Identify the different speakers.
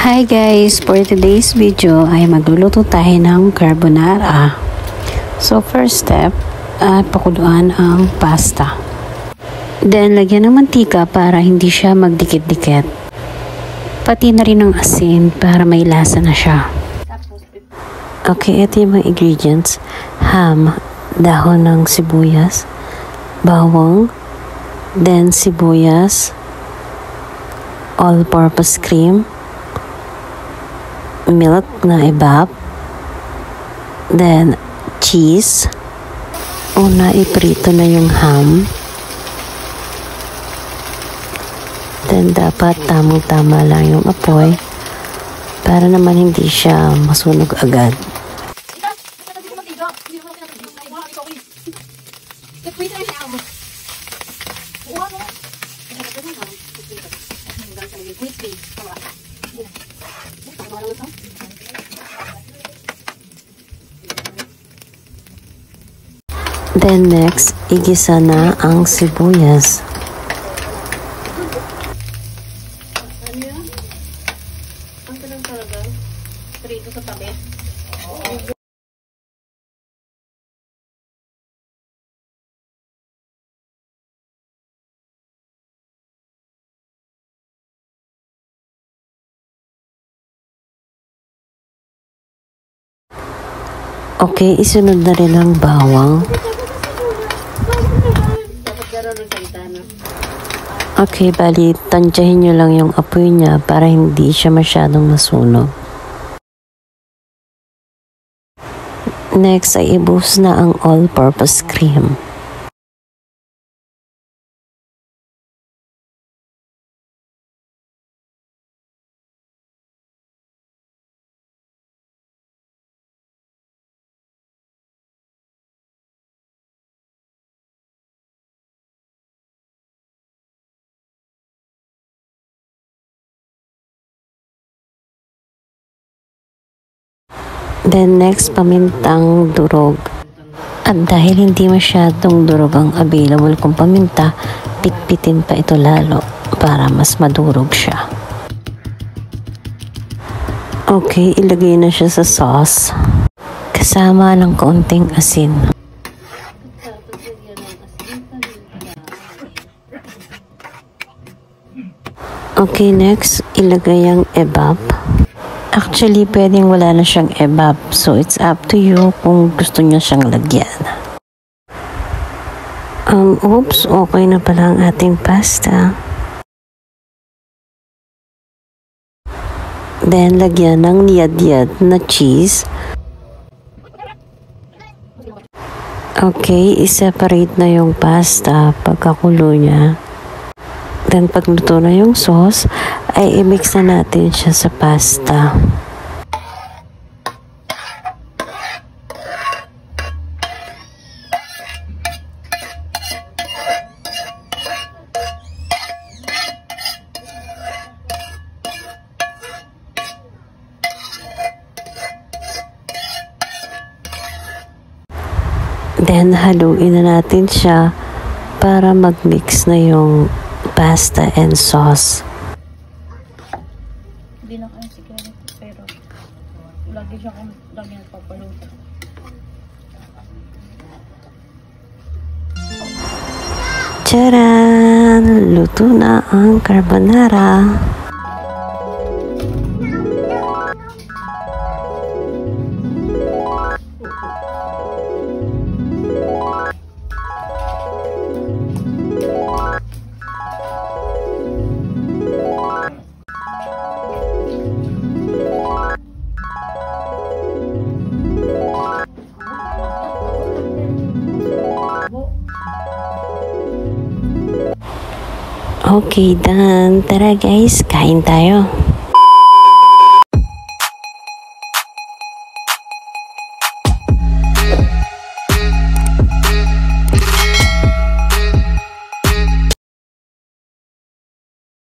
Speaker 1: Hi guys! For today's video ay magluluto tayo ng carbonara. So first step, pakuluan ang pasta. Then lagyan ng mantika para hindi siya magdikit-dikit. Pati na rin ng asin para may lasa na siya. Okay, ito yung mga ingredients. Ham, dahon ng sibuyas, bawang, then sibuyas, all-purpose cream, milk na evap, then cheese. Una, iprito na yung ham. Then dapat tamang-tama lang yung apoy para naman hindi siya masunog agad. Then next, igisa na ang sibuyas. Okay, isunod na rin ang bawang. Okay, bali, tansyahin nyo lang yung apoy niya para hindi siya masyadong masunog. Next ay ibuhos na ang all-purpose cream. Then next, pamintang durog. At dahil hindi masyadong durog ang available kong paminta, pitpitin pa ito lalo para mas madurog siya. Okay, ilagay na siya sa sauce kasama ng kaunting asin. Okay, next, ilagay ang evap. Actually, pwedeng wala na siyang evap. So, it's up to you kung gusto niyo siyang lagyan. Oops, okay na pala ang ating pasta. Then, lagyan ng niyad-yad na cheese. Okay, i-separate na yung pasta pagkakulo niya. Then, pagluto na yung sauce, ay i-mix na natin siya sa pasta. Then, haluin na natin siya para mag-mix na yung pasta and sauce.
Speaker 2: Hindi lang kayo siguro, pero lagi siya kung lagi nagpapaluto.
Speaker 1: Tcharan! Luto na ang carbonara. Okay, done. Tara guys, kain tayo.